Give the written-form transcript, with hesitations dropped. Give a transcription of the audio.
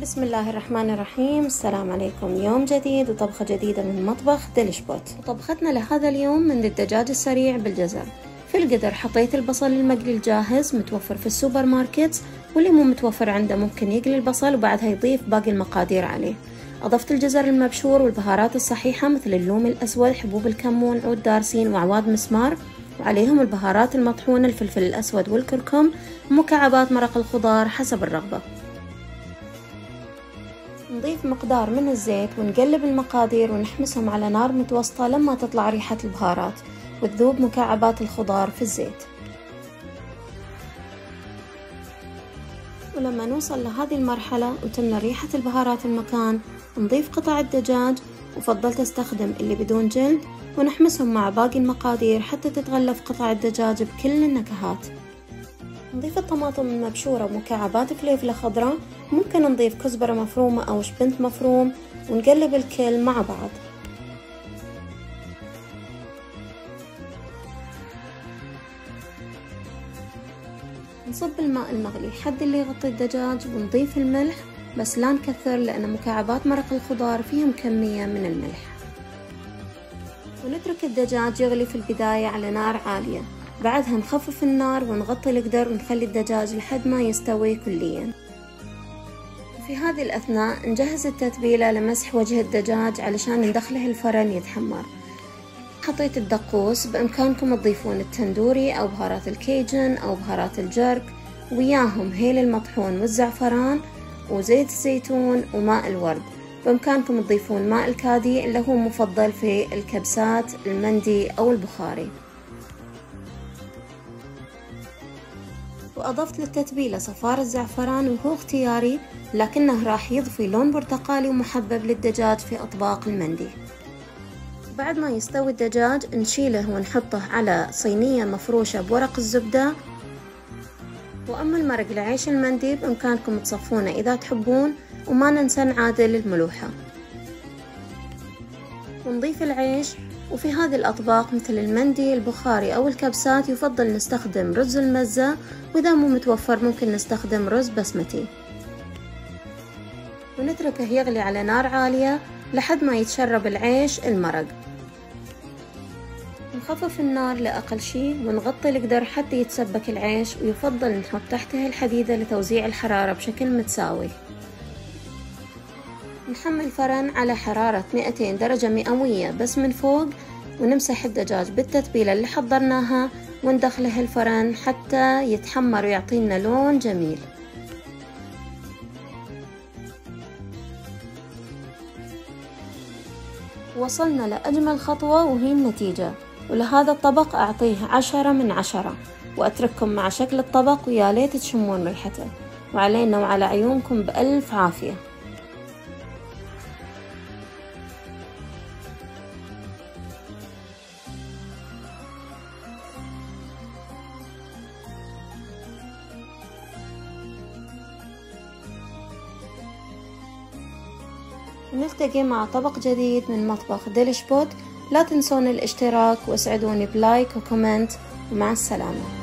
بسم الله الرحمن الرحيم. السلام عليكم. يوم جديد وطبخة جديدة من مطبخ ديليش بوت. وطبختنا لهذا اليوم من الدجاج السريع بالجزر. في القدر حطيت البصل المقلي الجاهز متوفر في السوبر ماركت، واللي مو متوفر عنده ممكن يقلي البصل وبعدها يضيف باقي المقادير عليه. أضفت الجزر المبشور والبهارات الصحيحة مثل اللوم الأسود، حبوب الكمون، عود دارسين وأعواد مسمار، وعليهم البهارات المطحونة، الفلفل الأسود والكركم، ومكعبات مرق الخضار حسب الرغبة. نضيف مقدار من الزيت ونقلب المقادير ونحمسهم على نار متوسطة لما تطلع ريحة البهارات وتذوب مكعبات الخضار في الزيت. ولما نوصل لهذه المرحلة وتملى ريحة البهارات المكان، نضيف قطع الدجاج، وفضلت استخدم اللي بدون جلد، ونحمسهم مع باقي المقادير حتى تتغلف قطع الدجاج بكل النكهات. نضيف الطماطم المبشورة ومكعبات فليفلة خضراء، ممكن نضيف كزبرة مفرومة أو شبنت مفروم، ونقلب الكل مع بعض. نصب الماء المغلي حد اللي يغطي الدجاج، ونضيف الملح بس لا نكثر لأن مكعبات مرق الخضار فيهم كمية من الملح. ونترك الدجاج يغلي في البداية على نار عالية، بعدها نخفف النار ونغطي القدر ونخلي الدجاج لحد ما يستوي كليا. في هذه الأثناء نجهز التتبيلة لمسح وجه الدجاج علشان ندخله الفرن يتحمر. حطيت الدقوس، بإمكانكم تضيفون التندوري أو بهارات الكيجن أو بهارات الجرك، وياهم هيل المطحون والزعفران وزيت الزيتون وماء الورد. بإمكانكم تضيفون ماء الكادي اللي هو مفضل في الكبسات، المندي أو البخاري. وأضفت للتتبيلة صفار الزعفران وهو اختياري، لكنه راح يضفي لون برتقالي ومحبب للدجاج في أطباق المندي. بعد ما يستوي الدجاج نشيله ونحطه على صينية مفروشة بورق الزبدة. وأما المرق لعيش المندي بإمكانكم تصفونه إذا تحبون، وما ننسى نعادل الملوحة. ونضيف العيش. وفي هذه الأطباق مثل المندي، البخاري أو الكبسات يفضل نستخدم رز المزة، وإذا مو متوفر ممكن نستخدم رز بسمتي. ونتركه يغلي على نار عالية لحد ما يتشرب العيش المرق. نخفف النار لأقل شيء ونغطي القدر حتى يتسبك العيش، ويفضل نحط تحته الحديدة لتوزيع الحرارة بشكل متساوي. نحمل الفرن على حرارة 200 درجة مئوية بس من فوق، ونمسح الدجاج بالتتبيلة اللي حضرناها وندخله الفرن حتى يتحمر ويعطينا لون جميل. وصلنا لأجمل خطوة وهي النتيجة، ولهذا الطبق أعطيه 10 من 10، وأترككم مع شكل الطبق ويا ليت تشمون ريحته، وعلينا وعلى عيونكم بألف عافية. نلتقي مع طبق جديد من مطبخ ديليش بوت. لا تنسون الاشتراك واسعدوني بلايك وكومنت، ومع السلامة.